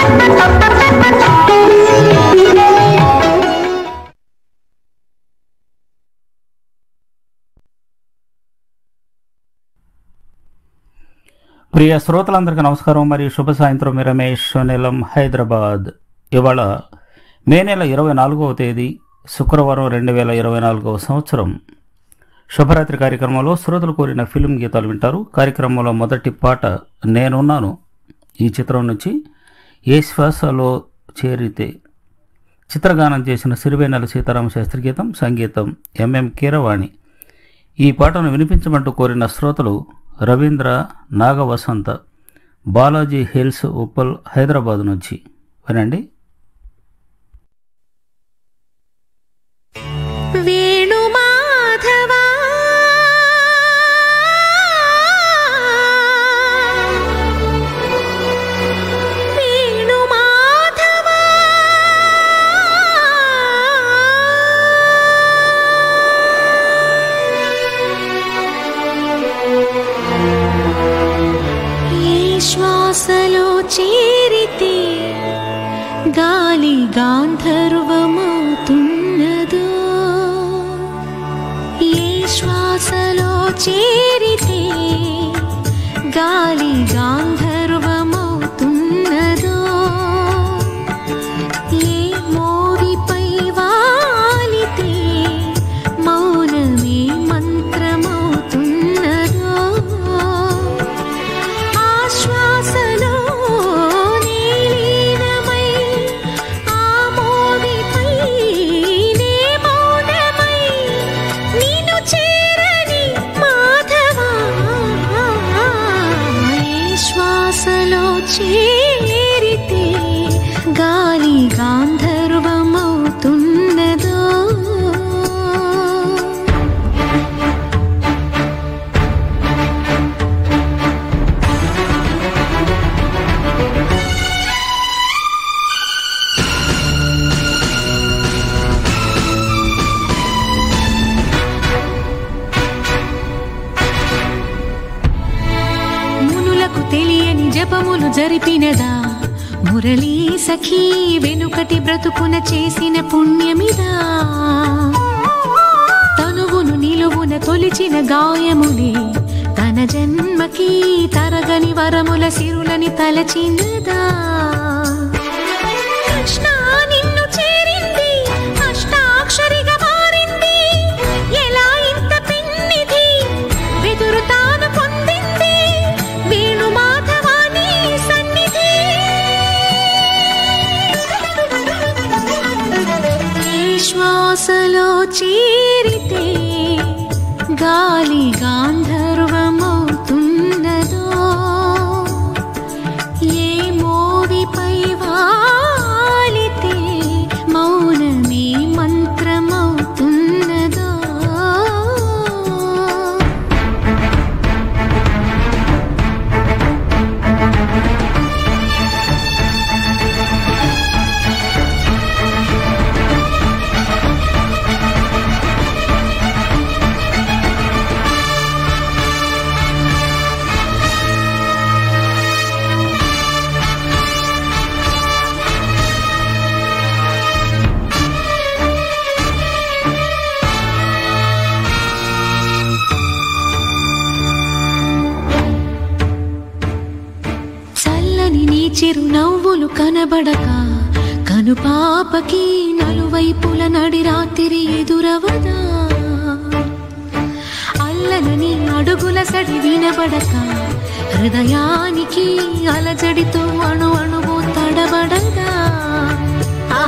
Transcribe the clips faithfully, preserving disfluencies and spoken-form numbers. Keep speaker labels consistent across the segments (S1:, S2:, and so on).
S1: ప్రియ శ్రోతలందరికీ నమస్కారం మరియు శుభ సాయంత్రం. మీ రమేష్ నీలం, హైదరాబాద్. ఇవాళ మే నెల ఇరవై నాలుగవ తేదీ శుక్రవారం రెండు వేల ఇరవై నాలుగవ సంవత్సరం. శుభరాత్రి కార్యక్రమంలో శ్రోతలు కోరిన ఫిల్మ్ గీతాలు వింటారు. కార్యక్రమంలో మొదటి పాట నేనున్నాను ఈ చిత్రం నుంచి ఏ శ్వాసలో చేరితే చిత్రగానం చేసిన సిరివేనెల సీతారామ శాస్త్రి గీతం, సంగీతం ఎంఎం కీరవాణి. ఈ పాటను వినిపించమంటూ కోరిన శ్రోతలు రవీంద్ర, నాగవసంత, బాలాజీ హిల్స్, ఉప్పల్, హైదరాబాద్ నుంచి. వినండి.
S2: వేణుమాధవా వేణుమాధవా శ్వాసలో చేరితే గాలి గాంధర్వమవుతున్నదో, ఏ శ్వాసలో చేరితే గాలి గాంధర్వమవుతున్నదో, ఏ మోవిపై వాలితే మౌనమే మంత్రమవుతున్నదో, శ్వాసలో నీలీనమై ఆ మోవిపై నే మౌనమై నిన్ను చేరని మాధవా, ఏ శ్వాసలో చేరితే గాలి గాంధర్వమవుతున్నదో. తెలియని జపములు జరిపినదా మురళీ సఖీ, వెనుకటి బ్రతుకున చేసిన పుణ్యమిదా, తనువును నిలువున తొలిచిన గాయములే తన జన్మకి తరగని వరముల సిరులని తలచినదా. కృష్ణ నిన్ను చేరింది, అష్టాక్షరిగా మారింది, ఎలా ఇంత పిన్నిది వెదురు తాను పొందింది, వేణుమాధవాని సన్నిధి. ఈ శ్వాసలో చేరితే గాలి గాంధర్వమవుతున్నదో, ఏ మోవిపై వాలితే మౌనమే మంత్రమవుతున్నదో. చిరు నవ్వులు కనబడక కనుపాపకి నలువైపుల నడి రాత్రి ఎదురవదా, అల్లనని అడుగుల సడి వినబడక హృదయానికి అలజడితో అణు అణువు తడబడగా. ఆ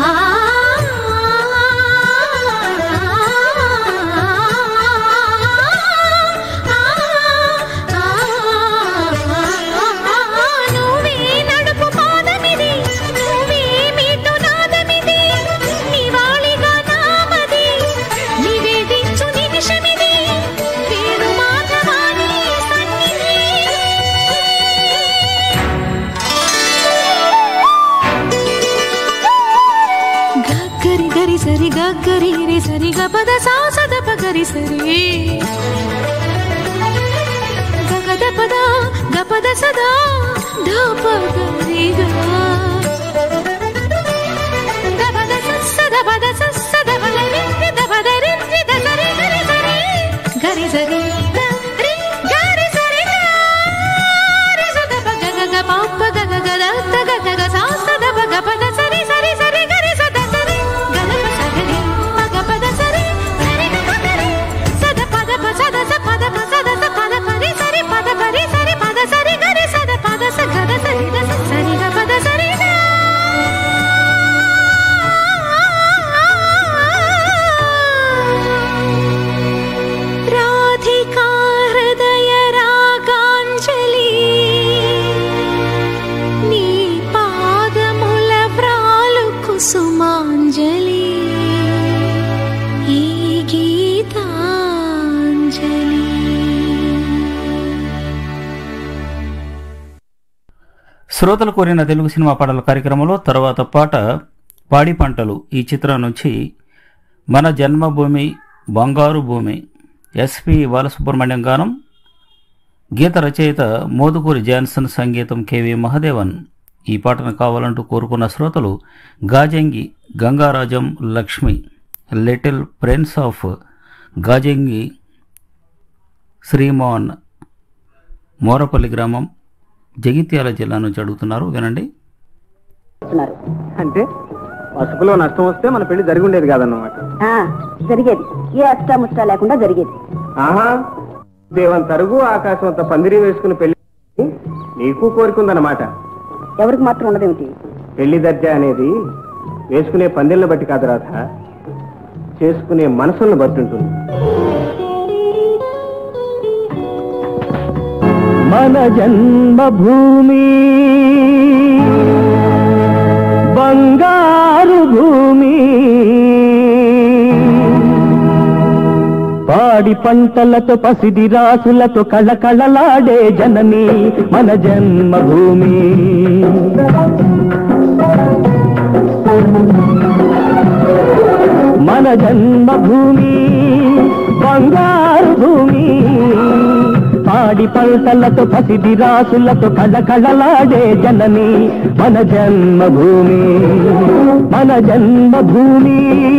S2: సరి గగ్గరి రే సరి గపద సాసద పగరి సరి గగద పద గపద సదా ధప గరిగా.
S1: శ్రోతలు కోరిన తెలుగు సినిమా పాటల కార్యక్రమంలో తర్వాత పాట పాడి పంటలు ఈ చిత్రం నుంచి మన జన్మభూమి బంగారు భూమి ఎస్పి బాలసుబ్రహ్మణ్యం గానం, గీత రచయిత మోదుకూరి జాన్సన్, సంగీతం కెవి మహదేవన్. ఈ పాటను కావాలంటూ కోరుకున్న శ్రోతలు Gajangi Gangarajam Lakshmi, little prince of Gajangi Sriman, Morapalli గ్రామం, జగిత్యాల జిల్లా నుంచి అడుగుతున్నారు. వినండి.
S3: అంటే పసుపులో నష్టం వస్తే మన పెళ్లి జరిగి ఉండేది కాదన్నమాట.
S4: జరిగేది, ఏ అష్టాముష్ట లేకుండా జరిగేది.
S3: ఆహా, దేవం తరుగు ఆకాశం అంత పందిరి వేసుకుని పెళ్లి నీకు కోరికుందన్నమాట.
S4: ఎవరికి మాత్రం ఉండదేమిటి?
S3: పెళ్లి దర్జా అనేది వేసుకునే పందిళ్ళని బట్టి కాదు రాధ, చేసుకునే మనసులను బట్టి ఉంటుంది. మన జన్మభూమి బంగారు భూమి, పాడి పంటలతో పసిడి రాసులతో కళకళలాడే జనని మన జన్మభూమి. మన జన్మభూమి బంగారు భూమి, పాడి పంటలతో పసిడి రాసులతో కళకళలాడే జనని మన జన్మభూమి. మన జన్మభూమి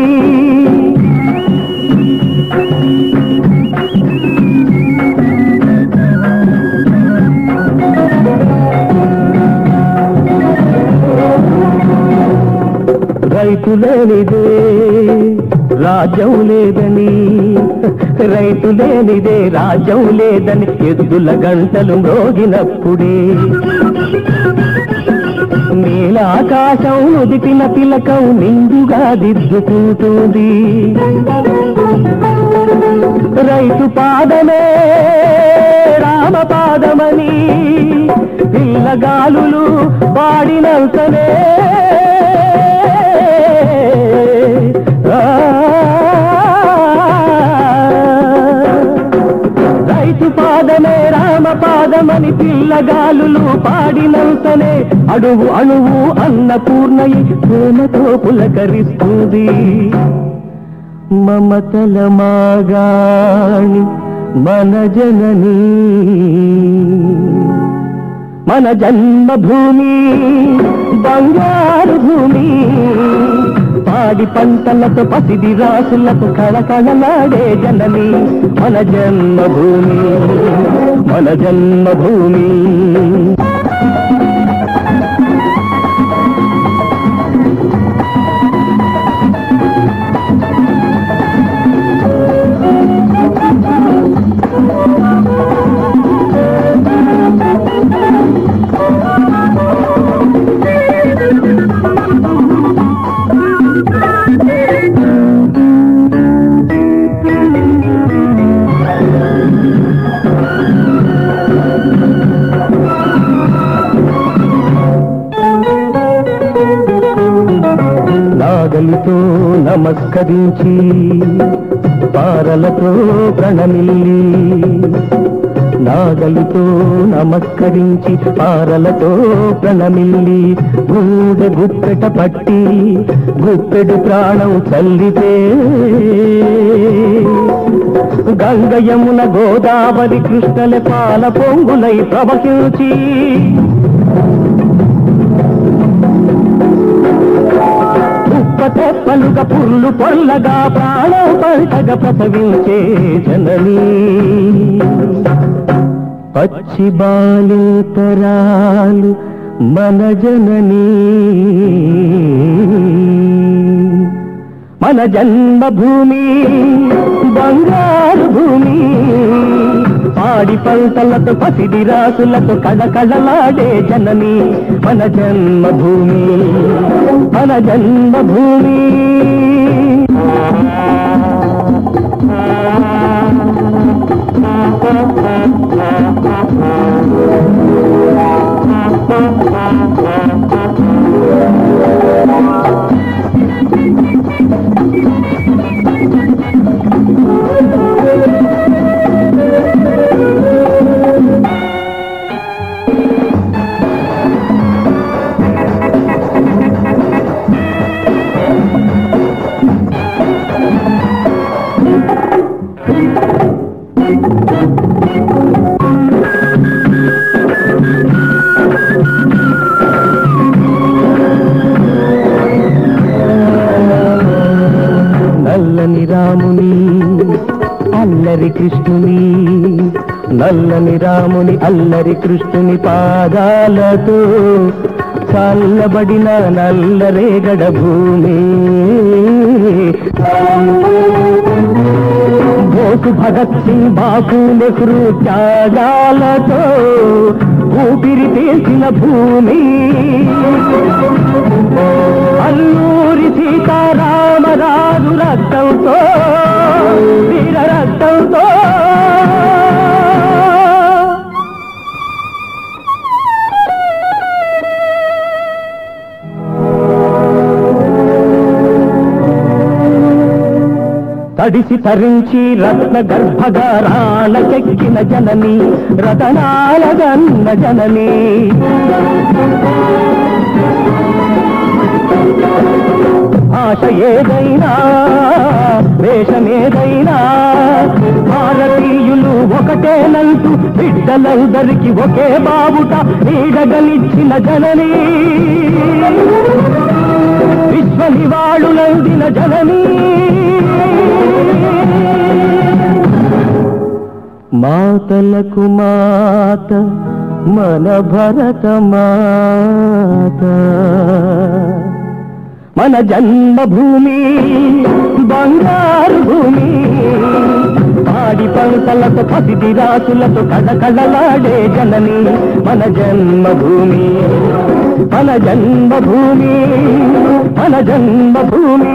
S3: రైతు లేనిదే రాజ్యం లేదని, రైతు లేనిదే రాజ్యం లేదని ఎద్దుల గంటలు మ్రోగినప్పుడే నీలాకాశం నుదిటిన తిలకం నిండుగా దిద్దుకుంటుంది. రైతు పాదమే రామ పాదమని పిల్లగాలులు పాడినంతనే రైతు పాదమే రామ పాదమని పిల్లగాలులు పాడినంతనే అడుగు అణువు అన్నపూర్ణయి ప్రేమతో పులకరిస్తుంది. మమతల మాగాణి మన జనని మన జన్మభూమి బంగారు భూమి, పాడి పంటలతో పసిడి రాసులకు కళకళలాడే జనని మన జన్మభూమి. మన జన్మభూమి నాగలితో నమస్కరించి పారలతో ప్రణమిల్లి, నాగలితో నమస్కరించి పారలతో ప్రణమిల్లి గూడె గుప్పెట పట్టి గుప్పెడు ప్రాణం చల్లితే గంగ యమున గోదావరి కృష్ణల పాల పొంగులై ప్రవహించి తెప్పలుగా పుర్లు పొల్లగా ప్రాణం పంటగా ప్రసవించే జనని పచ్చి బాలింతరాలు మన జనని మన జన్మభూమి బంగారు భూమి, పాడి పంటలతో పసిడి రాసులతో కళకళలాడే జనని మన జన్మభూమి. మన జన్మభూమి కృష్ణుని నల్లని రాముని అల్లరి కృష్ణుని పాదాలతో చల్లబడిన నల్లరేగడ భూమి బోసు భగత్ సింగ్ బాపు నెహ్రూ త్యాగాలతో ఊపిరి తీసిన భూమి అల్లూరి సీతారామరాజు రక్తంతో వీర రక్తంతో తడిసి తరించి రత్న గర్భగారాలకెక్కిన జనని రతనాల గన్న జనని భాష ఏదైనా వేషమేదైనా భారతీయులు ఒకటేనంటూ బిడ్డలందరికీ ఒకే బాబుట నీడగలిచ్చిన జనని విశ్వ నివాళులందిన జనని మాతలకు మాత మన భరత మాత మన జన్మభూమి బంగారు భూమి పాడి పంటలతో పసిడి రాసులతో కళకళలాడే జనని మన జన్మభూమి మన జన్మభూమి మన జన్మభూమి.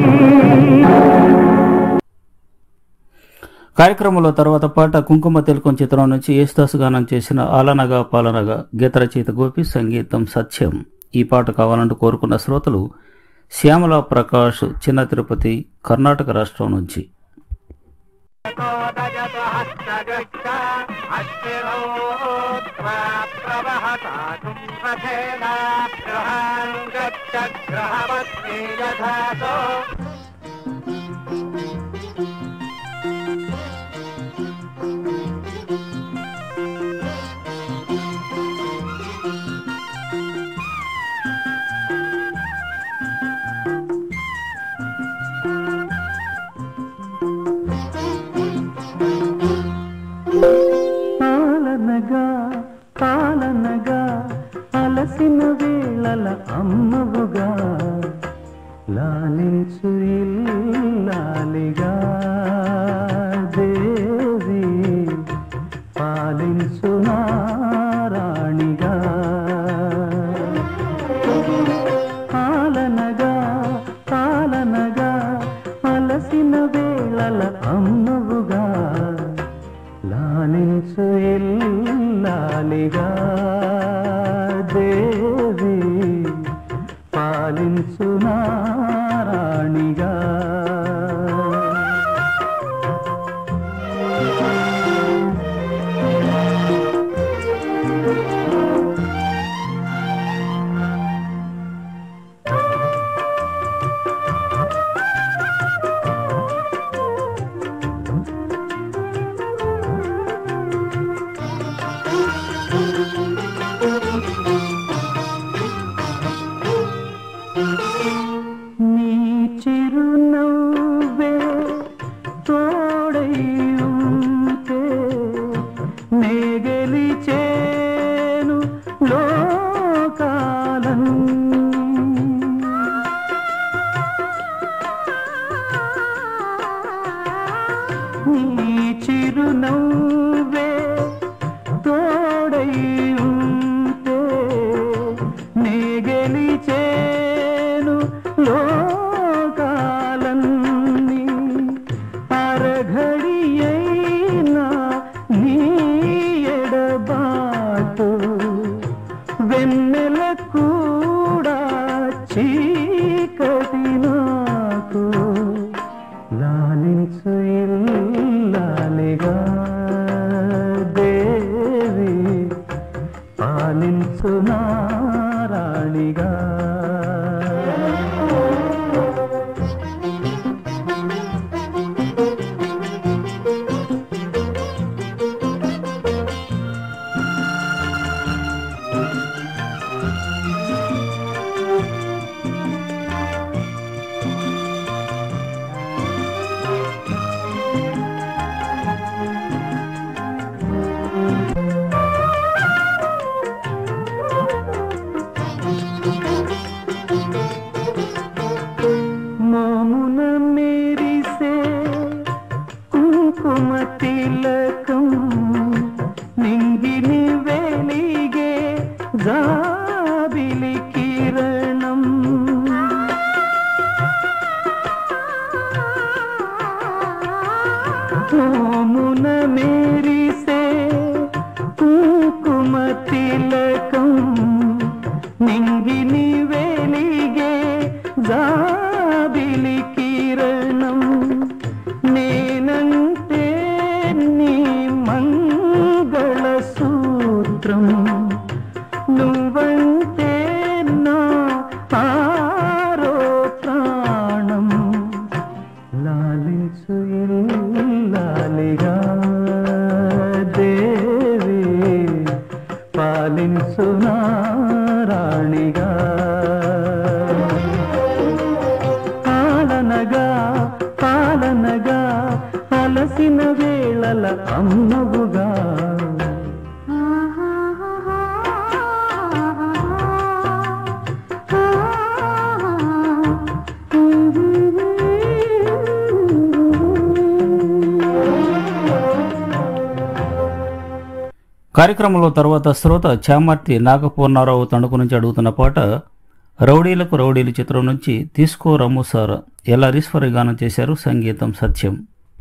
S1: కార్యక్రమంలో తర్వాత పాట కుంకుమ తిలకం చిత్రం నుంచి యేసుదాసు గానం చేసిన ఆలనగా పాలనగా గీత రచయిత గోపి సంగీతం సత్యం. ఈ పాట కావాలంటూ కోరుకున్న శ్రోతలు శ్యామల ప్రకాష్ చిన్న తిరుపతి కర్ణాటక రాష్ట్రం నుంచి.
S3: పాలనగా పాలనగా అలసిన వేళల అమ్మవుగా లాలించు ఇల్లాలిగా దేవి పాలించు నారాణిగా పాలనగా పాలనగా అలసిన వేళల అమ్మవుగా లాలించు ఇల్లాలిగా దేవి పాలించు నారాణిగా
S5: జాబిలి కిరణం నేనంటే నీ మంగళ సూత్రం నువ్వంటే నా ఆరో ప్రాణం లాలించు ఇల్లాలిగా దేవి పాలించు నారాణిగా పాలనగా పాలనగా అలసిన వేళల అమ్మవుగా
S1: కార్యక్రమంలో తర్వాత శ్రోత చామర్తి నాగపూర్ణారావు తణుకు నుంచి అడుగుతున్న పాట రౌడీలకు రౌడీలు చిత్రం నుంచి తీసుకో రమ్ము సార్ ఎల్ఆరీశ్వరి గానం చేశారు, సంగీతం సత్యం.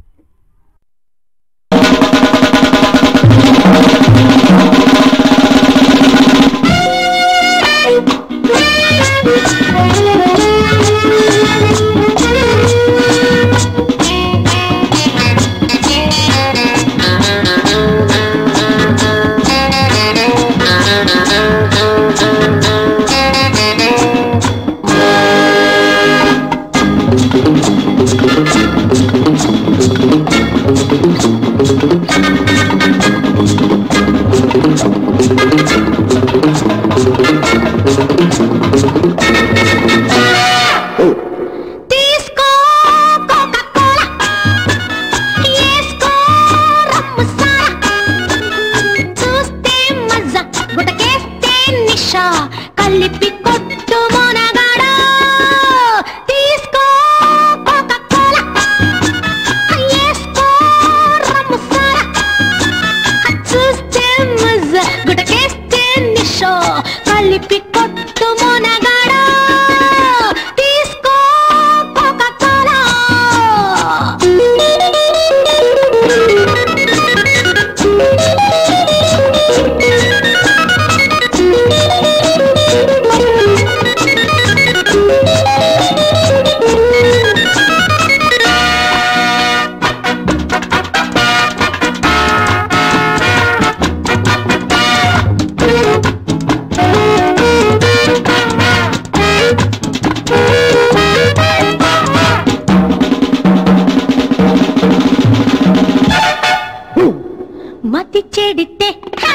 S2: మతి చెడితే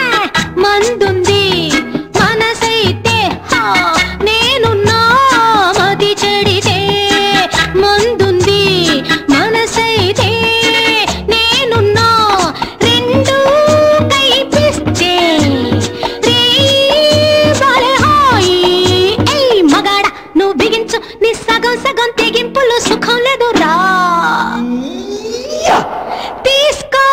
S2: మందుంది మనసైతే నేనున్నా మతి చెడితే మందుంది మనసైతే నేనున్నా రెండు కైపిస్తే రే హాయి ఏయ్ మగాడ నువ్వు బిగించు నీ సగం సగం తెగింపులు సుఖం లేదు రా తీసుకో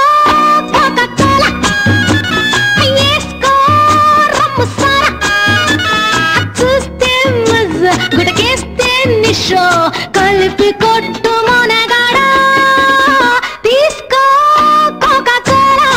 S2: కలిపి కొట్టు మొనగాడా తీసుకో కోకా-కోలా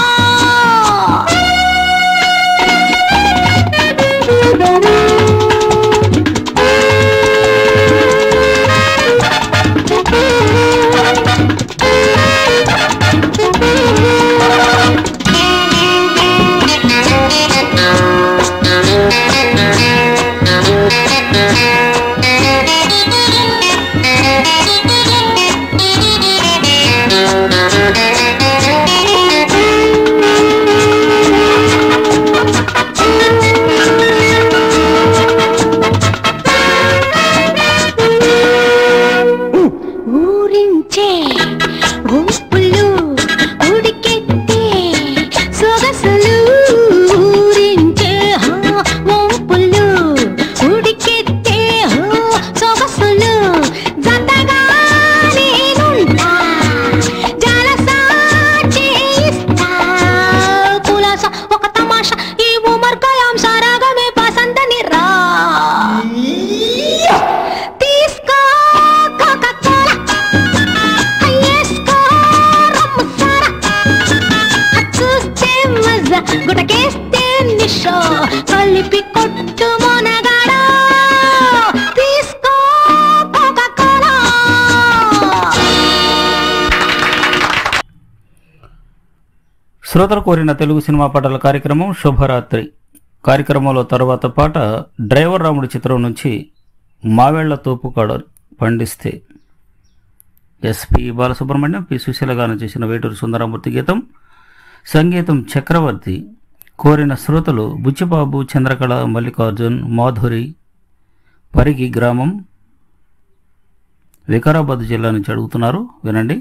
S1: శ్రోతలు కోరిన తెలుగు సినిమా పాటల కార్యక్రమం శుభరాత్రి కార్యక్రమంలో తర్వాత పాట డ్రైవర్ రాముడి చిత్రం నుంచి మావేళ్ల తోపు కాడ పండిస్తే ఎస్పి బాలసుబ్రహ్మణ్యం పి సుశీల గానం చేసిన వేటూరు సుందరమూర్తి గీతం, సంగీతం చక్రవర్తి. కోరిన శ్రోతలు బుచ్చిబాబు, చంద్రకళ, మల్లికార్జున్, మాధురి, పరిగి గ్రామం, వికారాబాద్ జిల్లా నుంచి అడుగుతున్నారు. వినండి.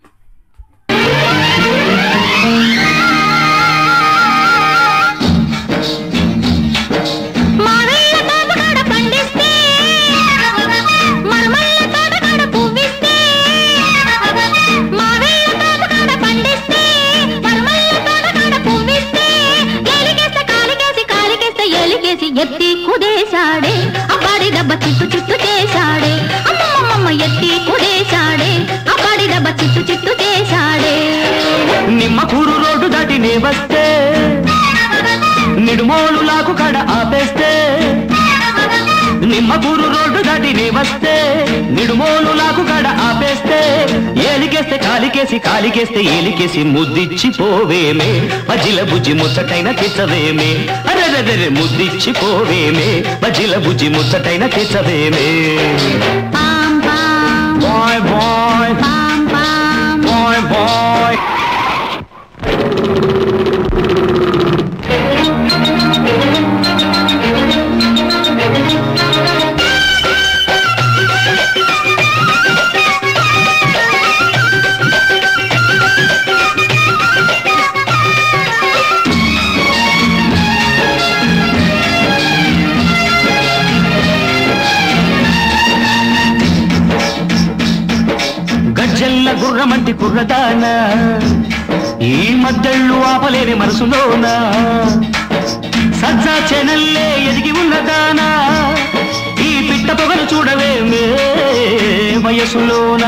S2: ఎత్తి కుదేశాడే అబ్బాడి దెబ్బ చిట్టు చిట్టు చేశాడే, అమ్మమ్మమ్మ ఎత్తి కుదేశాడే అబ్బాడి దెబ్బ చిట్టు చిట్టు చేశాడే.
S5: నిమ్మకూరు రోడ్డు దాటి నే వస్తే నిడుమోలు లాకు కడ ఆపేస్తే, నిమ్మకూరు రోడ్డు దాటి నే వస్తే నిడుమోలు లాకు కడ ఆపేస్తే, ఏలికేస్తే కాలికేసి కాలికేస్తే ఏలికేసి ముద్దిచ్చి పోవేమే, బజిల బుజ్జి ముచ్చటైన తెచ్చవేమే, అరెరెరె ముద్దిచ్చి పోవేమే, బజిల బుజ్జి ముచ్చటైన తెచ్చవేమే. బాయ్ బాయ్ బాయ్ బాయ్. గజ్జెల్ల గుర్రమంటి కుర్రదాన ఈ మద్దళ్ళు ఆపలేని మనసులోన, సజ్జా చెనల్లే ఎదిగి ఉన్నదానా ఈ పిట్ట పొగలు చూడవేమే వయసులోన.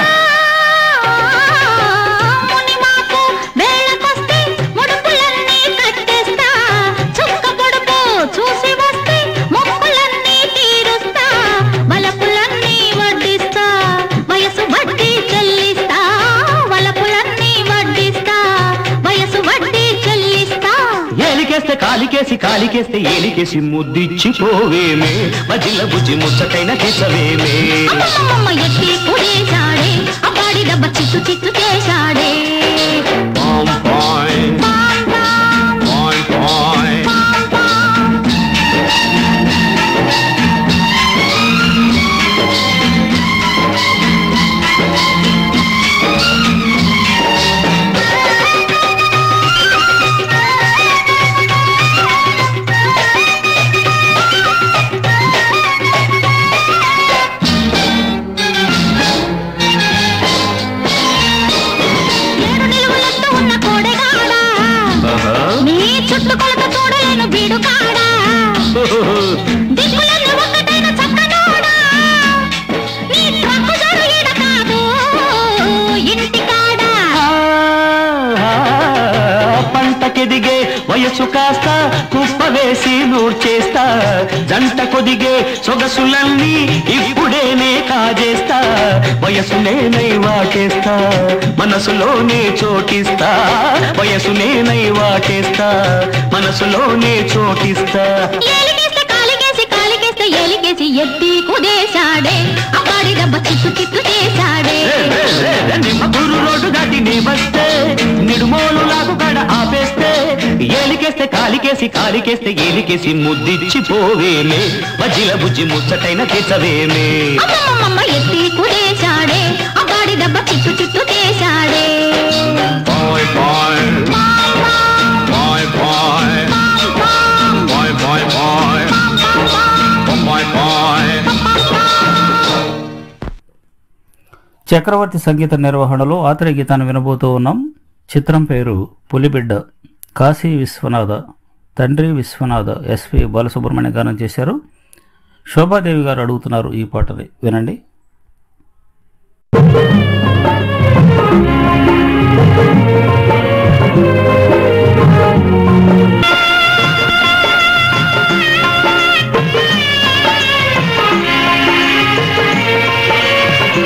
S5: కాలికేసి కాలికేస్తే ఏలికేసి ముద్దిచ్చి పోవేమే, బజిల బుజ్జి ముచ్చటైన తెచ్చవేమే.
S2: ఎత్తి కుదేశాడే అబ్బాడి దెబ్బ చిట్టు చిట్టు చేశాడే.
S5: పంటకెదిగే వయసు కాస్త కుప్ప వేసి నూర్చేస్తా, జంట కొదిగే సొగసులన్నీ ఇప్పుడేనే కాజేస్తా, వయసునేనై వాటేస్తా మనసులోనే చోటిస్తా, వయసునేనై వాటేస్తా మనసులోనే చోటిస్తా.
S2: ఏలికేసి ఎత్తి కుదేశాడే అబ్బాడి దెబ్బ చిట్టు చిట్టు చేశాడే.
S5: నిమ్మకూరు రోడ్డు దాటి నే వస్తే నిడుమోలు లాగు కడ ఆపేస్తే, ఏలికేస్తే కాలికేసి కాలికేస్తే ఏలికేసి ముద్దిచ్చి పోవేమే, బజిల బుజ్జి ముచ్చటైన తెచ్చవేమే.
S2: అమ్మమ్మమ్మ ఎత్తి కుదేశాడే అబ్బాడి దెబ్బ చిట్టు చిట్టు చేశాడే.
S5: బాయ్ బాయ్ బాయ్ బాయ్ బాయ్ బాయ్ బాయ్ బాయ్ బాయ్.
S1: చక్రవర్తి సంగీత నిర్వహణలో ఆత్రేయ గీతాన్ని వినబోతూ ఉన్నాం. చిత్రం పేరు పులిబిడ్డ. కాశీ విశ్వనాథ, తండ్రి విశ్వనాథ, ఎస్పి బాలసుబ్రహ్మణ్యం గానం చేశారు. శోభాదేవి గారు అడుగుతున్నారు ఈ పాటని. వినండి.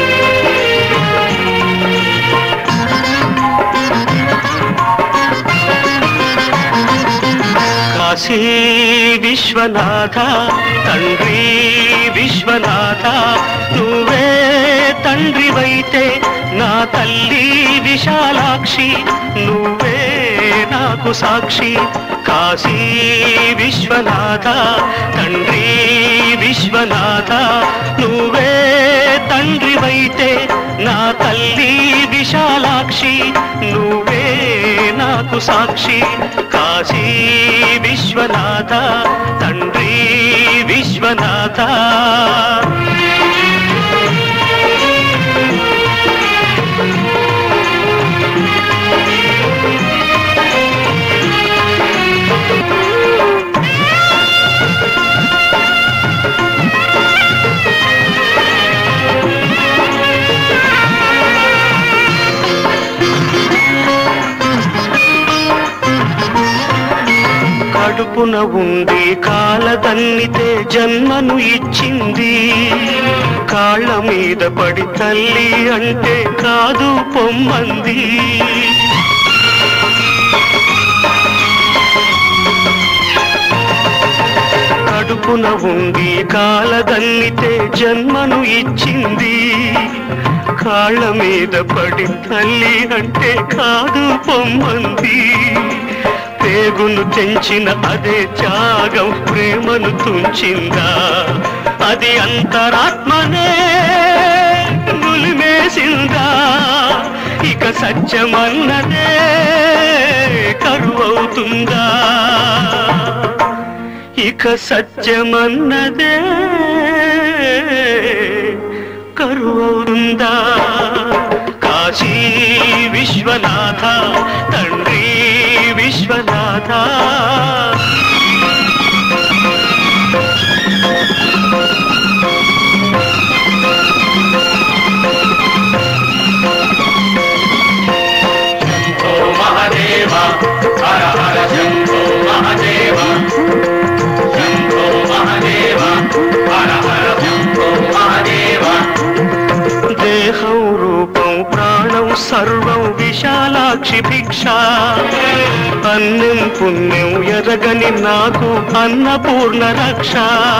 S2: ఆ
S5: విశ్వనాథ తండ్రి విశ్వనాథ నువ్వే తండ్రివైతే నా తల్లి విశాలాక్షి నువ్వే నాకు సాక్షి కాశీ విశ్వనాథ తండ్రి విశ్వనాథ నువ్వే తండ్రివైతే నా తల్లి విశాలాక్షి నువ్వే నాకు సాక్షి కాశీ విశ్వనాథ తండ్రి విశ్వనాథ కడుపున ఉండి కాలదన్నితే జన్మను ఇచ్చింది కాళ్ళ మీద పడి తల్లి అంటే కాదు పొమ్మంది కడుపున ఉండి కాలదన్నితే జన్మను ఇచ్చింది కాళ్ళ మీద పడి తల్లి అంటే కాదు పొమ్మంది పేగును తెంచిన అదే త్యాగం ప్రేమను తుంచిందా అది అంతరాత్మనే నులిమేసిందా ఇక సత్యమన్నదే కరువవుతుందా ఇక సత్యమన్నదే కరువవుతుందా కాశీ విశ్వనాథ తండ్రి విశ్వనాథ శంభో మహాదేవ హర హర శంభో మహాదేవ శంభో మహాదేవ హర హర శంభో మహాదేవ దేహం రూపం ప్రాణం సర్వం విశాలాక్షి భిక్ష అన్నం పుణ్యం ఎరగని నాకు అన్నపూర్ణ రక్ష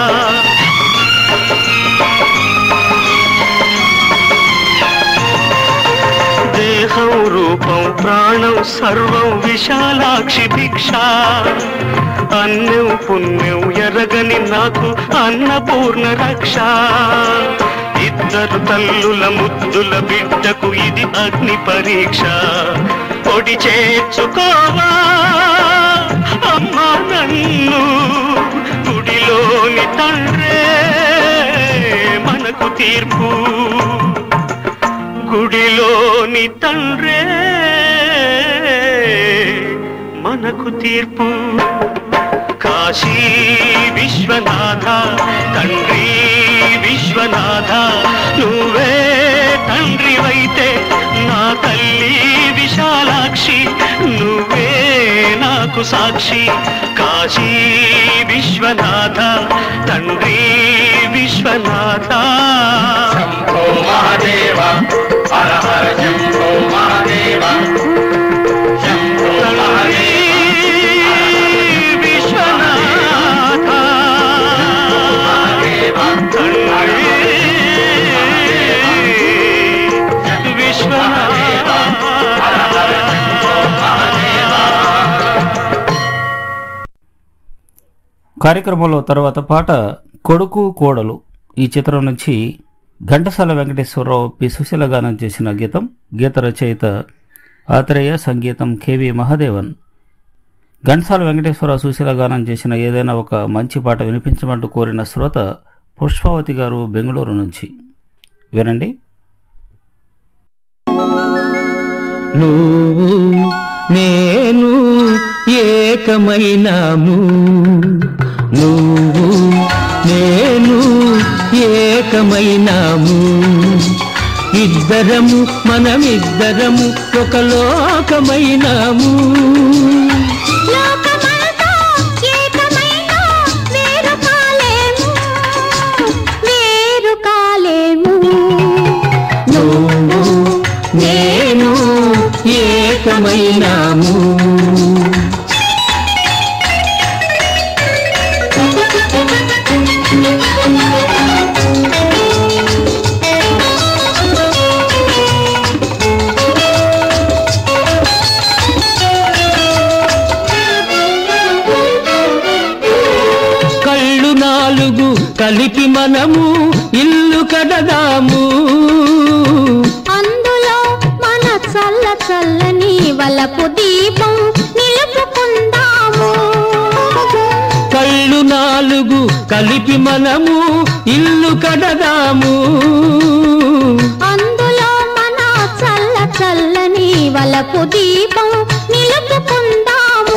S5: దేహం రూపం ప్రాణం సర్వం విశాలాక్షి భిక్ష అన్నం పుణ్యం ఎరగని నాకు అన్నపూర్ణ రక్ష ఇద్దరు తల్లుల ముద్దుల బిడ్డకు ఇది అగ్ని పరీక్ష పొడి చేర్చుకోవా అమ్మా నన్ను గుడిలోని తండ్రే మనకు తీర్పు గుడిలోని తండ్రే మనకు తీర్పు కాశీ విశ్వనాథ తండ్రి విశ్వనాథ నువ్వే తండ్రివైతే నా తల్లి విశాలాక్షి నువ్వే నాకు సాక్షి కాశీ విశ్వనాథ తండ్రి విశ్వనాథ శంభో మహాదేవ హర హర శంభో మహాదేవ శంభో మహాదేవ
S1: కార్యక్రమంలో తర్వాత పాట కొడుకు కోడలు ఈ చిత్రం నుంచి ఘంటసాల వెంకటేశ్వరరావు పి సుశీల గానం చేసిన గీతం గీత రచయిత ఆత్రేయ సంగీతం కెవి మహాదేవన్ ఘంటసాల వెంకటేశ్వరరావు సుశీల గానం చేసిన ఏదైనా ఒక మంచి పాట వినిపించమంటూ కోరిన శ్రోత పుష్పావతి గారు బెంగళూరు నుంచి వినండి.
S6: నువ్వు నేను ఏకమైనాము నువ్వు నేను ఏకమైనాము ఇద్దరము మనమిద్దరము ఒక లోకమైనాము నువ్వు నేను ఏకమైనాము మనము ఇల్లు కడదాము,
S2: అందులో మన చల్ల చల్లని వలపు దీపం నిలుపుకుందాము.
S6: కళ్ళు నాలుగు కలిపి మనము ఇల్లు కడదాము,
S2: అందులో మన చల్ల చల్లని వలపు దీపం నిలుపుకుందాము.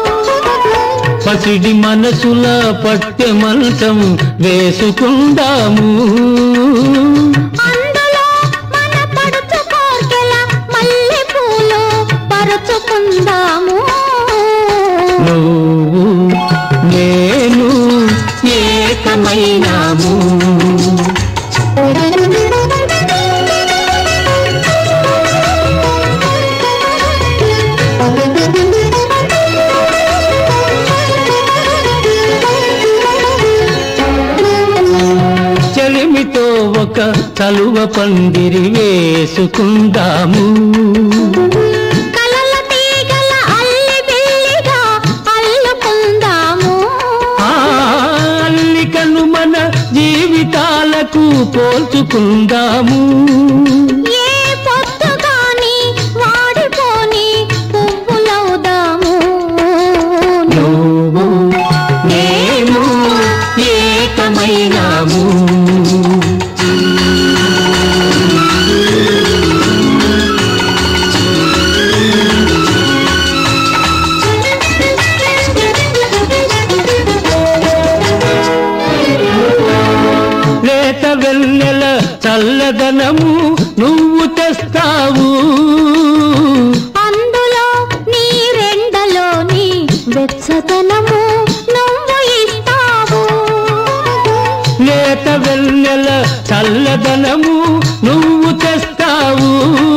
S6: పసిడి మనసుల పట్టె మంచం వేసుకుందాము,
S2: అందులో మన పడుచు కోర్కెల మల్లె పూలు పరుచుకుందాము.
S6: నువ్వు నేను ఏకమైనాము. చెలిమితో ఒక కలువ పందిరి వేసుకుందాము,
S2: కలల తీగల అల్లి బిల్లిగా అల్లుకుందాము.
S6: ఆ అల్లికను మన జీవితాలకు పోల్చుకుందాము.
S2: ఏ పొద్దుగాని వాడిపోని పువ్వులవుదాము.
S6: నువ్వు నేను ఏకమైనాము. లేత వెన్నెల చల్లదనము నువ్వు తెస్తావు,
S2: అందులో నీ రెండలోని వెచ్చదనము నువ్వు ఇస్తావు.
S6: లేత వెన్నెల చల్లదనము నువ్వు తెస్తావు,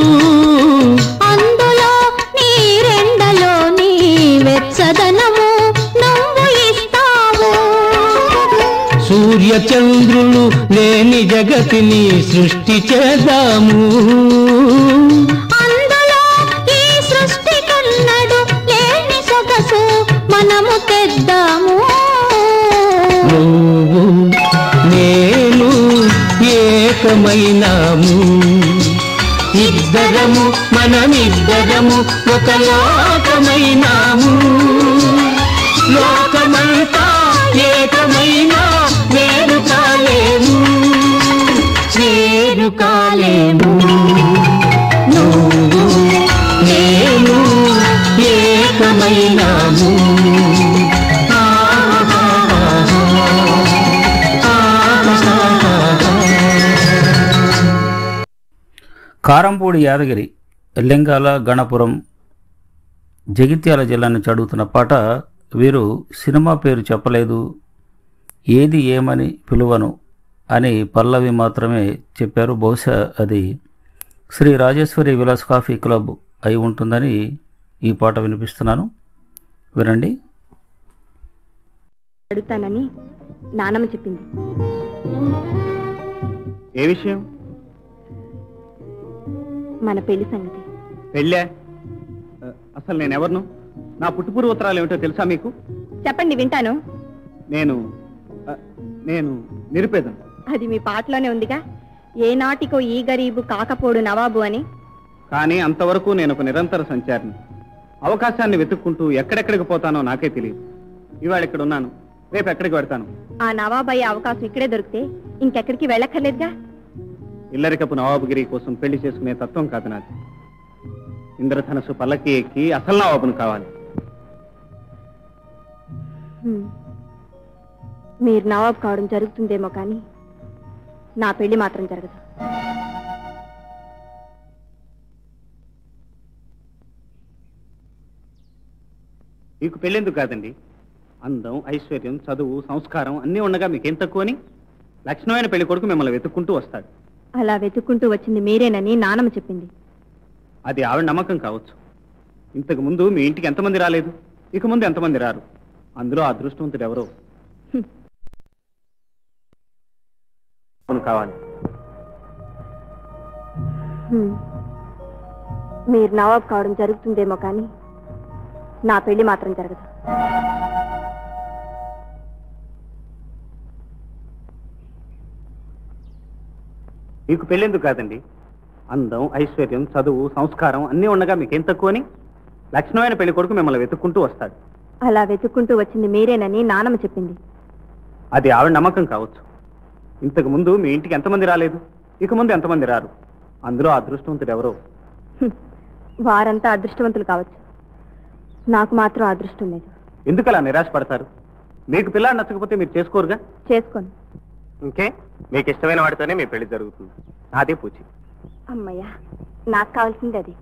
S2: అందులో నీ రెండలోని వెచ్చదనము నువ్వు ఇస్తావు.
S6: సూర్య చంద్రులు లేని జగతిని సృష్టి చేద్దాము,
S2: అందులో ఈ సృష్టి కన్నడు లేని సొగసు మనము తెద్దాము.
S6: నువ్వు నేను ఏకమైనాము. ఇద్దరము మనమిద్దరము ఒక లోకమైనాము. లోకమంతా ఏకమైనా వేరు కాలేము, వేరు కాలేము. నువ్వు నేను ఏకమైనాము.
S1: కారంపూడి యాదగిరి, లింగాల, గణపురం, జగిత్యాల జిల్లా నుంచి అడుగుతున్న పాట. వీరు సినిమా పేరు చెప్పలేదు, ఏది ఏమని పిలువను అని పల్లవి మాత్రమే చెప్పారు. బహుశా అది శ్రీ రాజేశ్వరి విలాస్ కాఫీ క్లబ్ అయి ఉంటుందని ఈ పాట వినిపిస్తున్నాను, వినండి.
S4: అడుగుతానని నానమ్మ చెప్పింది.
S3: ఏ విషయం?
S4: మన పెళ్లి సంగతి.
S3: పెళ్ళే? అసలు నేను ఎవరిను? నా పుట్టుపూర్వ ఉత్తరాలు ఏమిటో తెలుసా మీకు?
S4: చెప్పండి, వింటాను.
S3: నేను నేను నిరుపేదను.
S4: అది మీ పాటలోనే ఉందిగా, ఏ నాటికో ఈ గరీబు కాకపోడు నవాబు అని.
S3: కానీ అంతవరకు నేను ఒక నిరంతర సంచారిని. అవకాశాన్ని వెతుక్కుంటూ ఎక్కడెక్కడికి పోతానో నాకే తెలియదు. ఇవాళ ఇక్కడ ఉన్నాను, రేపు ఎక్కడికి పెడతాను.
S4: ఆ నవాబు అయ్యే అవకాశం ఇక్కడే దొరికితే ఇంకెక్కడికి వెళ్ళక్కర్లేదుగా.
S3: ఇల్లరికపు నవాబుగిరి కోసం పెళ్లి చేసుకునే తత్వం కాదు నాది. ఇంద్రధనస్సు పల్లకి ఎక్కి అసలు నవాబును కావాలి.
S4: మీరు నవాబు కావడం జరుగుతుందేమో కానీ నా పెళ్లి మాత్రం జరగదు.
S3: మీకు పెళ్ళెందుకు కాదండి? అందం, ఐశ్వర్యం, చదువు, సంస్కారం అన్నీ ఉండగా మీకేం తక్కువని? లక్షణమైన పెళ్లి కొడుకు మిమ్మల్ని వెతుక్కుంటూ వస్తాడు.
S4: అలా వెతుక్కుంటూ వచ్చింది మీరేనని నానమ్మ చెప్పింది.
S3: అది ఆవిడ నమ్మకం కావచ్చు. ఇంతకు ముందు మీ ఇంటికి ఎంతమంది రాలేదు, ఇక ముందు ఎంతమంది రారు. అందులో అదృష్టవంతుడు ఎవరో కావాలి.
S4: మీరు నవాబు కావడం జరుగుతుందేమో కానీ నా పెళ్లి మాత్రం జరగదు.
S3: మీకు పెళ్ళెందుకు కాదండి? అందం, ఐశ్వర్యం, చదువు, సంస్కారం అన్నీ ఉండగా మీకేం తక్కువ అని లక్షణమైన పెళ్లి కొడుకు మిమ్మల్ని వెతుక్కుంటూ వస్తాడు.
S4: అలా వెతుక్కుంటూ వచ్చింది మీరేనని నానమ్మ చెప్పింది.
S3: అది ఆవిడ నమ్మకం కావచ్చు. ఇంతకు ముందు మీ ఇంటికి ఎంతమంది రాలేదు, ఇక ముందు ఎంతమంది రారు. అందులో అదృష్టవంతుడు ఎవరో.
S4: హ్మ్. వారంతా అదృష్టవంతులు కావచ్చు, నాకు మాత్రం అదృష్టం లేదు.
S3: ఎందుకు అలా నిరాశపడతారు? మీకు పిల్లాడు నచ్చకపోతే మీరు చేసుకోరుగా?
S4: చేసుకోను.
S3: ఇంకే మీకు ఇష్టమైన వాడితోనే మీ పెళ్లి జరుగుతుంది. నాదే పూచి.
S4: అమ్మయ్యా, నాకు కావాల్సింది అది.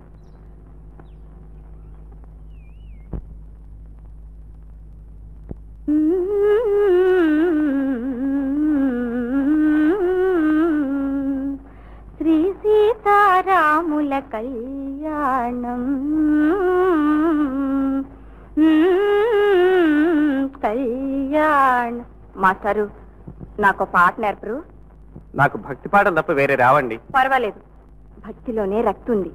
S4: శ్రీ సీతారాముల కళ్యాణం కళ్యాణ్. మాస్టారు, నాకు పాట నేర్పరు?
S3: నాకు భక్తి పాటలు తప్ప వేరే రావండి.
S4: పర్వాలేదు, భక్తిలోనే రక్తి ఉంది.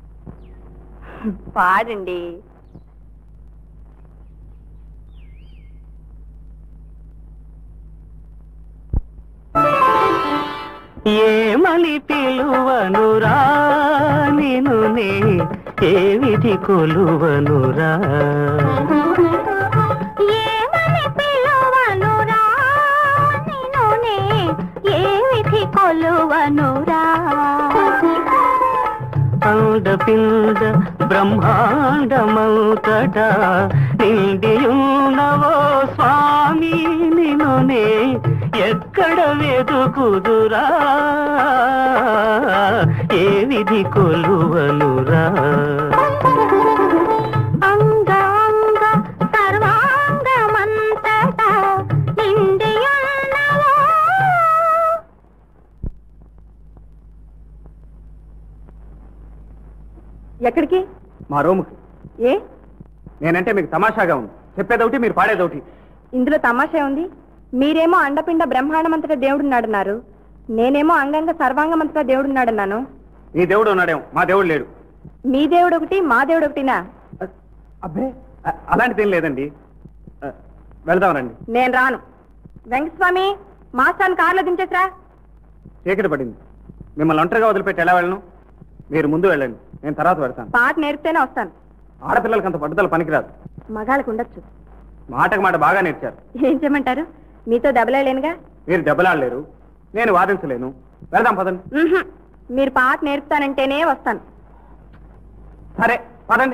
S4: పాడండి.
S5: ఏమని పిలువనురా నిను నే, ఏ విధి కొలువనురా.
S2: ఏమని పిలువనురా నిన్ను నే, ఏ విధి కొలువనురా.
S5: అండపిండ బ్రహ్మాండమౌతట నిండియున్నవో స్వామి నిను నే, ఎక్కడ వెదుకుదురా, ఏ విధి కొలువనురా.
S2: అంగ అంగ సర్వాంగమంతటా నిండియున్నవో.
S4: ఎక్కడికి?
S3: మా రూముకి.
S4: ఏ?
S3: నేనంటే మీకు తమాషాగా ఉంది. చెప్పేదొకటి, మీరు పాడేదొకటి.
S4: ఇందులో తమాషా ఉంది. మీరేమో అండపిండ బ్రహ్మాండమంతటా దేవుడున్నాడన్నారు, నేనేమో అంగంగ సర్వాంగమంతటా దేవుడున్నాడన్నాను.
S3: మీ దేవుడు ఉన్నాడేమో, మా దేవుడు లేడు.
S4: మీ దేవుడు ఒకటి, మా దేవుడు ఒకటినా?
S3: అబ్బే, అలాంటిది ఏం లేదండి. వెళదాం రండి.
S4: నేను రాను. వెంకటస్వామి, మాస్టాన్ని కారులో దించేసరా.
S3: చీకటి పడింది. మిమ్మల్ని ఒంటరిగా వదిలిపెట్టి ఎలా వెళ్ళను? మీరు ముందు వెళ్ళండి, నేను తర్వాత పెడతాను.
S4: పాట నేర్పితేనే వస్తాను.
S3: ఆడపిల్లలకి అంత పట్టుదల పనికిరాదు.
S4: మగాళ్ళకు ఉండొచ్చు.
S3: మాటకు మాట బాగా నేర్చారు.
S4: ఏం చేయమంటారు? మీతో దెబ్బలేనుగా.
S3: మీరు దెబ్బలాడలేరు, నేను వాదించలేను. వెళ్దాం పదండి.
S4: ఉహుం. మీరు పాట నేర్పుతానంటేనే వస్తాను.
S3: సరే పదండి.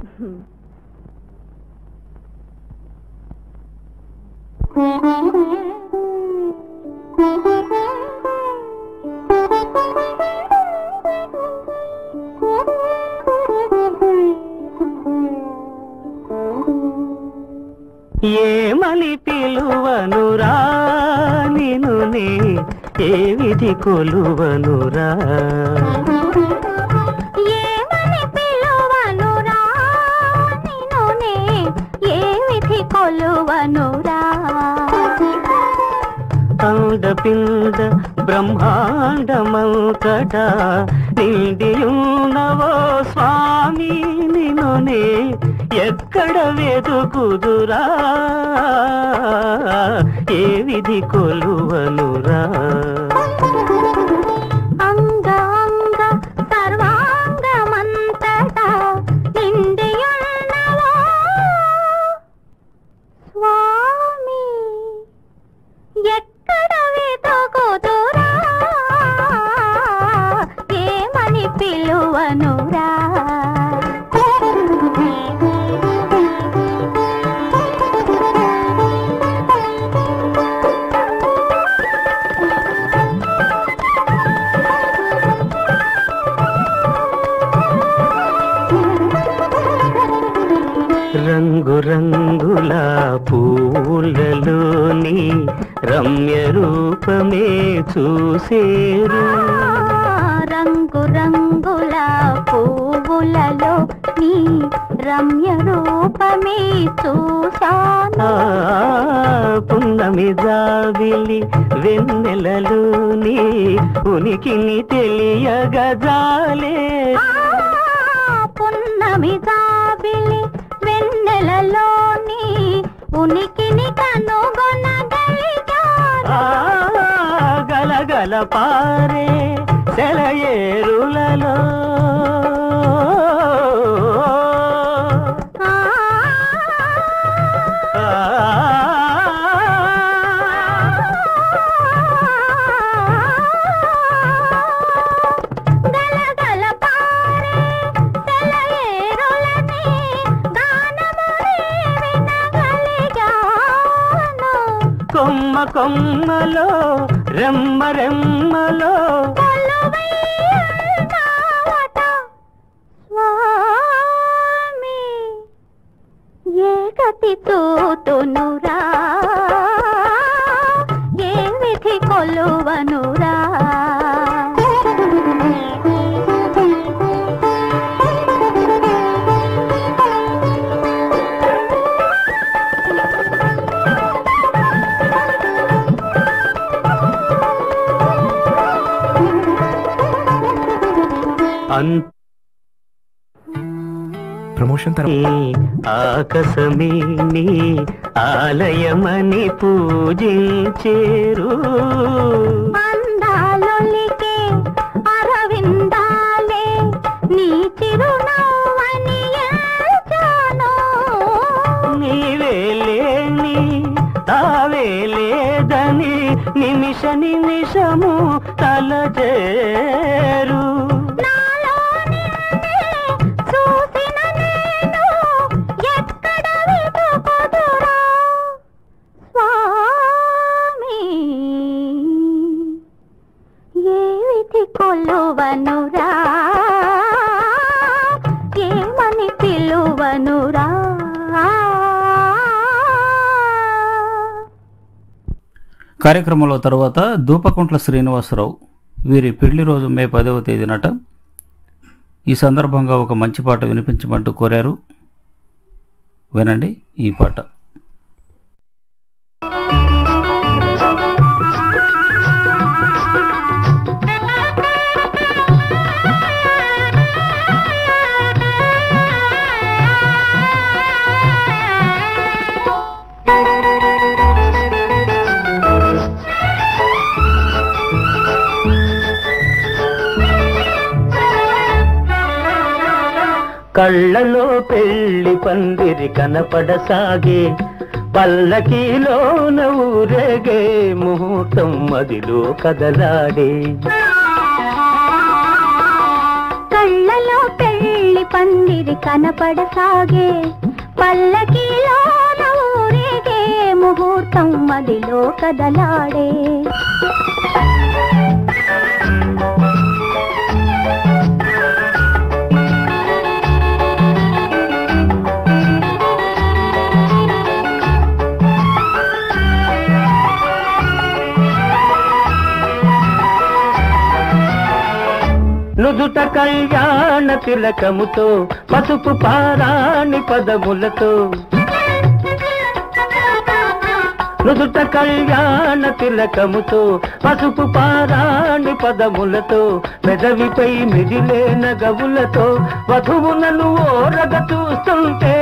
S5: ఏమని పిలువనురా నిను నే, ఏ విధి కొలువనురా.
S2: ఏమని పిలువనురా నిన్ను నే, ఏ విధి కొలువనురా.
S5: అండపిండ బ్రహ్మాండమౌతట నిండియున్నవో స్వామి నిను నే, ఎక్కడ వెదుకుదురా, ఏ విధి కొలువనురా.
S2: అంగ అంగ సర్వాంగమంతటా నిండియున్నవో స్వామి, ఎక్కడ వెతుకుదురా, ఏమని పిలువనురా.
S5: రంగు రంగుల పూలలోని రమ్య రూపమే చూసేరు.
S2: రంగు రంగుల పువ్వులలో నీ రమ్య రూపమే చూశాను.
S5: పున్నమి జాబిలి వెన్నెలలోని ఉనికిని తెలియగజాలే.
S2: పున్నమి జాబిలి వెన్నెలలోని ఉనికిని కనుగొనగలిగాను.
S5: గలగల పారే సెలయేరులలో కొమ్మ కొమ్మలో రెమ్మ రెమ్మలో
S2: స్వామి ఏ గతి తోతునురా ఏ విధి కొలువనురా
S5: ప్రమోషన్ ఆకాశమే నీ ఆలయమని పూజించేరు
S2: అందాలొలికే అరవిందాలే నీ చిరునవ్వని ఎంచాను
S5: నీవే లేని తావే లేదని నిమిష నిమిషము తలచేరు
S2: కొలువనురా ఏమని పిలువనురా.
S1: కార్యక్రమంలో తరువాత దూపకుంట్ల శ్రీనివాసరావు వీరి పెళ్లి రోజు మే పదవ తేదీనట. ఈ సందర్భంగా ఒక మంచి పాట వినిపించమంటూ కోరారు. వినండి ఈ పాట.
S5: కళ్ళలో పెళ్లి పందిరి కనపడసాగే, పల్లకీలోన ఊరేగే, ముహూర్తం మదిలో కదలాడే.
S2: కళ్ళలో పెళ్లి పందిరి కనపడసాగే, పల్లకీలోన ఊరేగే, ముహూర్తం మదిలో కదలాడే.
S5: నుదుట కళ్యాణ తిలకముతో, పసుపు పారాణి పదములతో, నుదుట కళ్యాణ తిలకముతో, పసుపు పారాణి పదములతో, పెదవిపై మిదిలే నగవులతో, వధువునను ఓరగ చూస్తుంటే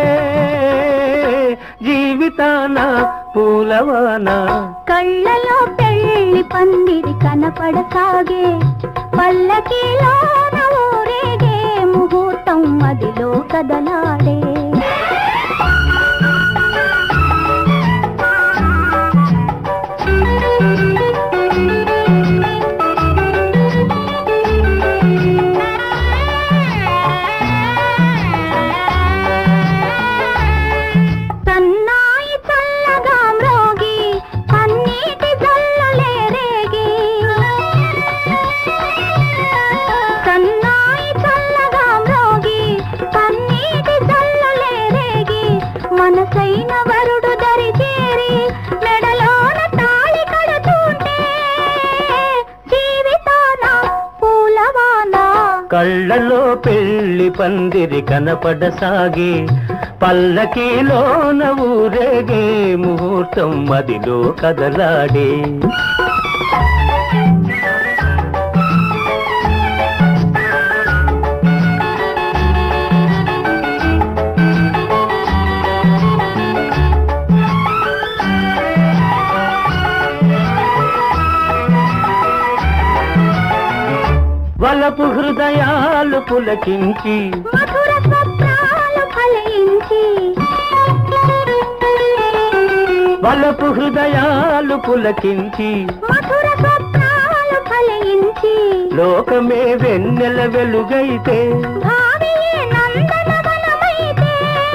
S5: జీవితాన పూలవాన.
S2: కళ్ళలో పెళ్లి పందిరి కనపడసాగే, పల్లకీలోన ఊరేగే, ముహూర్తం మదిలో కదలాడే. మనసైన వరుడు దరి చేరి మెడలోన తాళి కడుతుంటే జీవితాన పూలవాన.
S5: కళ్ళలో పెళ్లి పందిరి కనపడసాగే, పల్లకీలోన ఊరేగే, ముహూర్తం మదిలో కదలాడే. వలపు హృదయాలు పులకించి
S2: మధుర స్వప్నాలు ఫలించి
S5: వలపు హృదయాలు పులకించి
S2: మధుర స్వప్నాలు ఫలించి
S5: లోకమే వెన్నెల వెలుగైతే
S2: భావియే నందనవనమైతే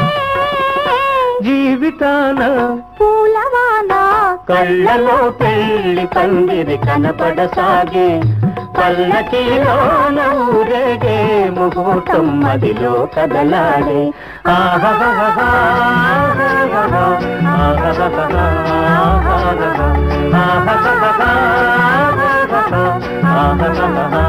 S5: జీవితాన
S2: పూలవాన
S5: కళ్ళలో పెళ్లి పందిరి కనపడసాగే పల్లకిలోన ఊరేగే ముహూర్తం మదిలో కదలాడే ఆహాహాహా, ఆహాహాహా, ఆహాహాహా, ఆహాహాహా, ఆహాహాహా.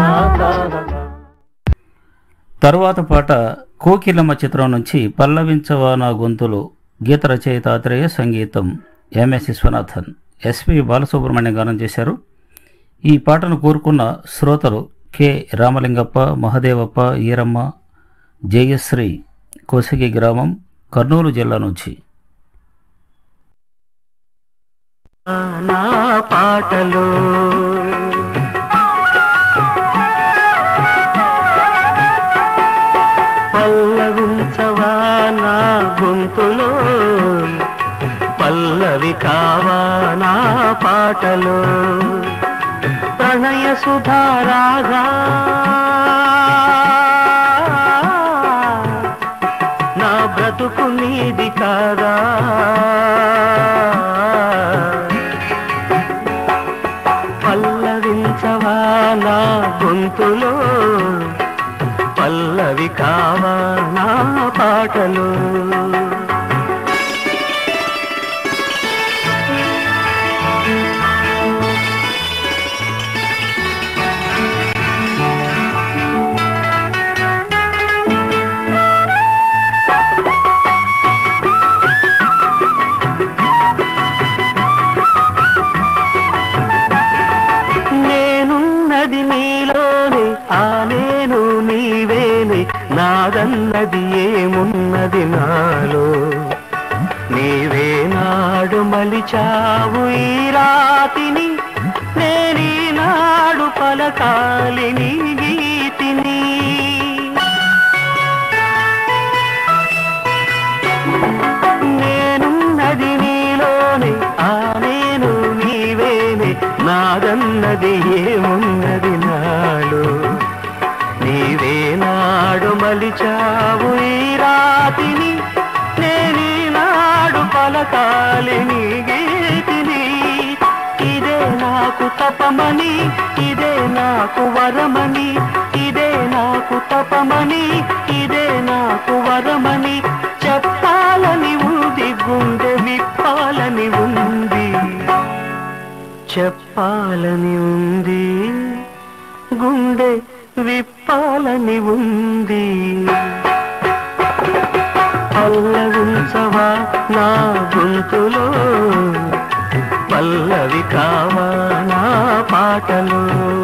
S1: తరువాత పాట కోకిలమ్మ చిత్రం నుంచి పల్లవించవా నా గొంతులు, గీత రచయిత ఆత్రేయ, సంగీతం ఎంఎస్ విశ్వనాథన్, ఎస్పి బాలసుబ్రహ్మణ్యం గానం చేశారు. ఈ పాటను కోరుకున్న శ్రోతలు కె రామలింగప్ప, మహదేవప్ప, ఈరమ్మ, జయశ్రీ, కోసిగి గ్రామం, కర్నూలు జిల్లా నుంచి.
S5: నా పాటలు పల్లవించవా నా గొంతులో, పల్లవి కావా నా పాటలో, ప్రణయ సుధారాగా నా బ్రతుకు నీది కాదా, పల్లవించవా నా గొంతులో, పల్లవి కావా నా పాటలు. నేనున్నది నీలోనే, ఆ నేను నీవేనే, నాదన్నది ఏమున్నది నాలో, నీవే నాడు మలిచావు ఈ రాతిని, నేనీనాడు పలకాలి నీ గీతిని. నేనున్నది నీలోనే, ఆ నేను నీవేనే, నాదన్నది ఏమున్నది నాలో, నీవే నాడు మలిచావు ఈ రాతిని, నేనీనాడు పలకాలి నీ గీతిని. ఇదే నాకు తపమని, ఇదే నాకు వరమని, ఇదే నాకు తపమని, ఇదే నాకు వరమని చెప్పాలని ఉంది, గుండె విప్పాలని ఉంది, చెప్పాలని ఉంది, గుండె విప్పాలని ఉంది. పల్లవించవా నా గొంతులో, పల్లవి కావా నా పాటలు.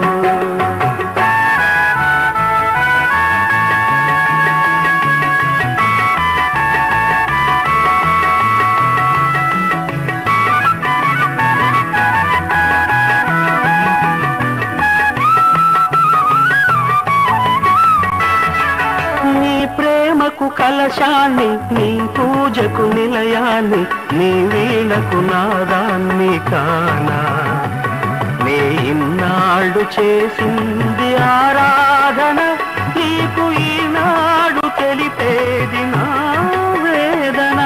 S5: నీ ప్రేమకు కలశాన్ని, నీ పూజకు నిలయాన్ని, నీ వీణకు నాదాన్ని కానా, నీ ఇన్నాళ్ళు చేసింది ఆరాధన, నీకు ఈనాడు తెలిపేది నా వేదన.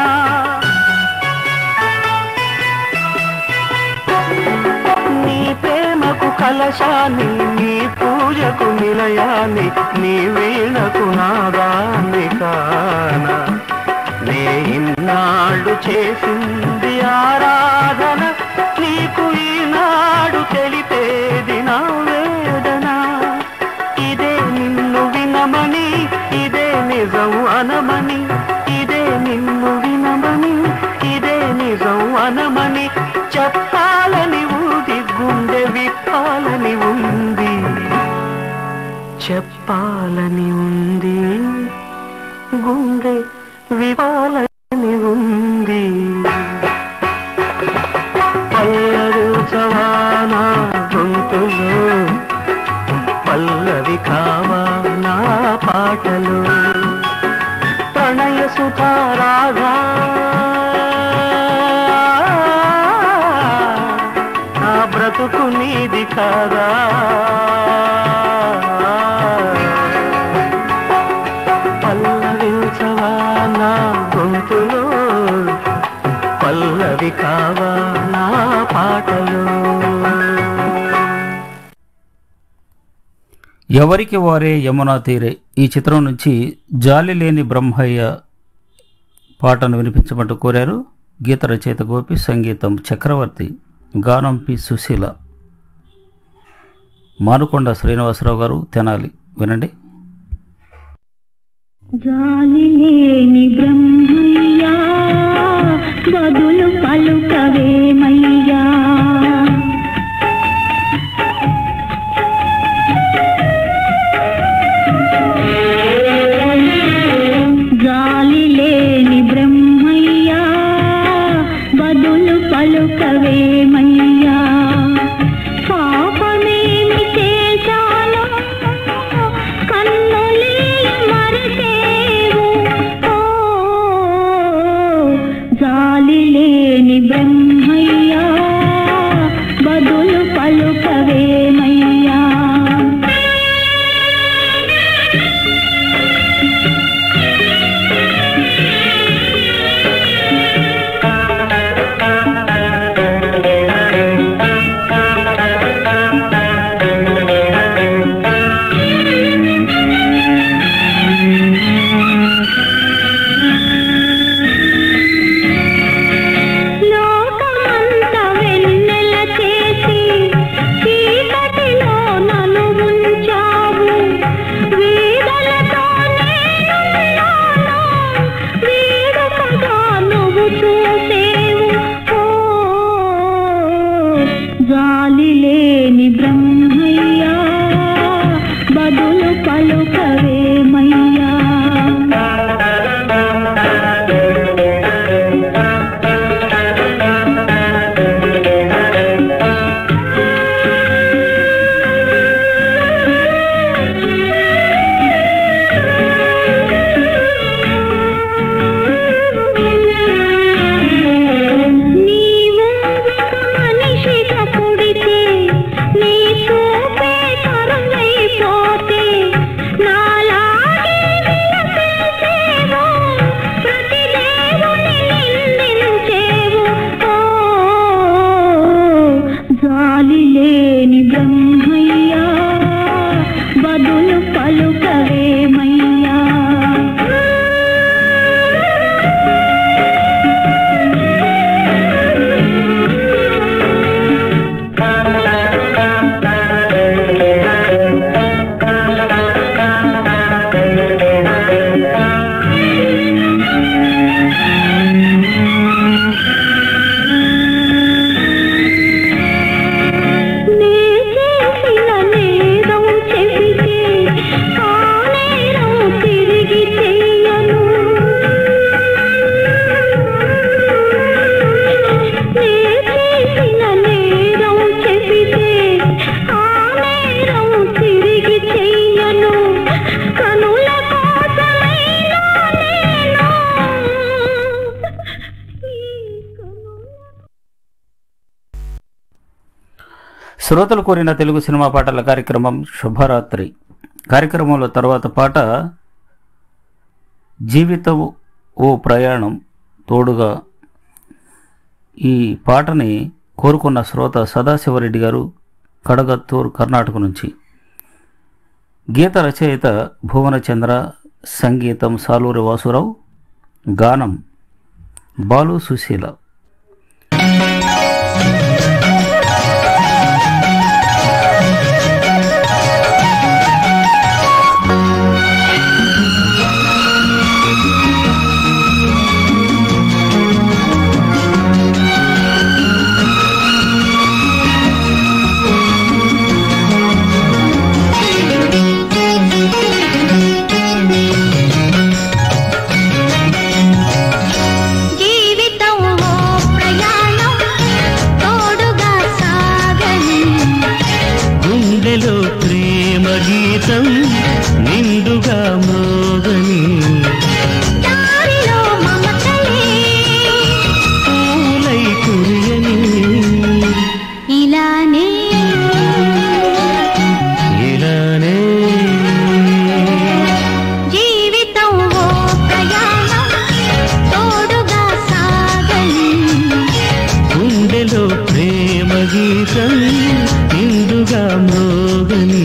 S5: నీ ప్రేమకు కలశాన్ని, నీ పూజకు నిలయాన్ని, నీ వీణకు నాదాన్ని కానా, నే ఇన్నాళ్ళు చేసింది ఆరాధన, నీకు ఈనాడు తెలిపేది నా వేదన. ఇదే నిన్ను వినమని, ఇదే నిజం అనమని, ఇదే నిన్ను వినమని, ఇదే నిజం అనమని చెప్పాలని ఉంది, గుండె విప్పాలని ఉంది, చెప్పాలని ఉంది, గుండె విప్పాలని ఉంది. పల్లవించవా నా గొంతులో, పల్లవి కావా నా పాటలు ప్రణయ సుధారాగా నా బ్రతుకు నీది కాదా పల్లవించవా నా గొంతులో పల్లవి కావా నా పాటలు.
S1: ఎవరికి వారే యమునా తీరే ఈ చిత్రం నుంచి జాలి లేని బ్రహ్మయ్య పాటను వినిపించమంటూ కోరారు. గీత రచయిత గోపి, సంగీతం చక్రవర్తి, గానం పి సుశీల, మానుకొండ శ్రీనివాసరావు గారు, తెనాలి. వినండి.
S2: జాలి లేని బ్రహ్మయ్యా బదులు పలుకవేమయ్యా జాలి లేని బ్రహ్మయ్యా బదులు పలుకవేమయ్యా పాపమేమి చేశానో కన్నులే మరచేవు ఓ జాలి లేని బ్రహ్మయ్యా బదులు పలుకవేమయ్యా జాలి లేని బ్రహ్మయ్యా బదులు పలుకవేమయ్యా జాలి లేని బ్రహ్మయ్యా బదులు పలుకవేమయ్యా
S1: శ్రోతలు కోరిన తెలుగు సినిమా పాటల కార్యక్రమం శుభరాత్రి కార్యక్రమంలో తర్వాత పాట జీవితం ఓ ప్రయాణం తోడుగా. ఈ పాటని కోరుకున్న శ్రోత సదాశివరెడ్డి గారు, కడగత్తూరు, కర్ణాటక నుంచి. గీత రచయిత భువనచంద్ర, సంగీతం సాలూరి వాసురావు, గానం బాలు సుశీల.
S2: జీవితం
S5: గీతం నిండుగా మోగని
S2: దారిలో మమతలే
S5: పూలై కురియని
S2: ఇలానే
S5: ఇలానే
S2: జీవితం ఓ ప్రయాణం తోడుగా సాగని
S5: గుండెలో ప్రేమ గీతం నిండుగా మోగని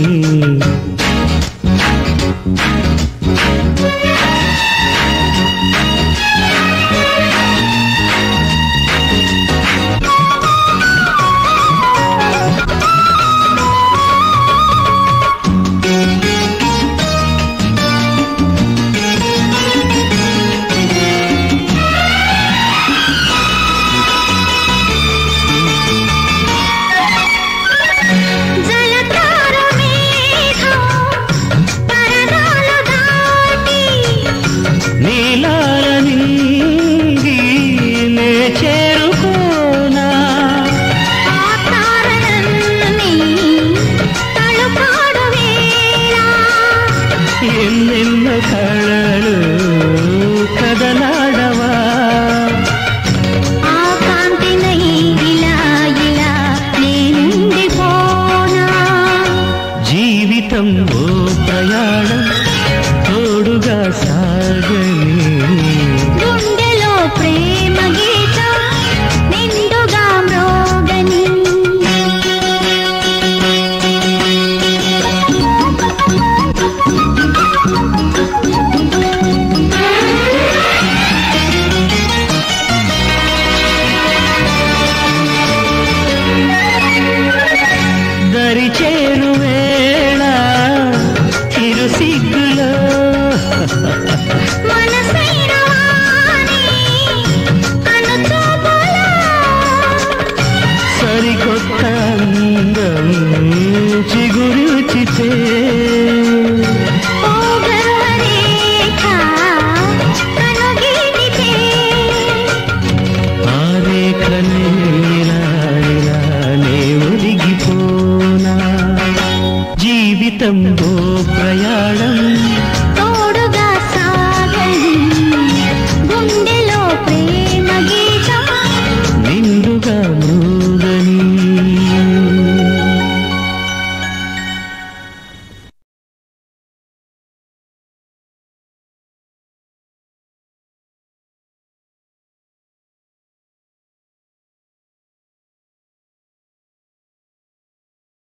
S2: జలతార మేఘం పరదాల దాటి
S5: నీలాల నింగి నే చేరుకోనా
S2: ఆ తారలన్నీ తలుపాడు వేళ
S5: ఎన్నెన్న కళలు కదలాడవా
S2: ఆ కాంతినై ఇలా ఇలా నేనుండిపోనా
S5: జీవితం ఓ ప్రయాణం తోడుగా సాగని
S2: గుండెలో ప్రేమ గీతం నిండుగా మ్రోగని
S5: దరి చేరు వేళ చిరు సిగ్గులో
S2: మనసైన వాణి కనుచూపులో
S5: సరికొత్త అందం చిగురుచితే
S2: ఓ గర్వరేఖ కనుగీటితే
S5: ఆ రేఖనే ఇలా ఇలా నే ఒదిగిపోనా జీవితం ఓ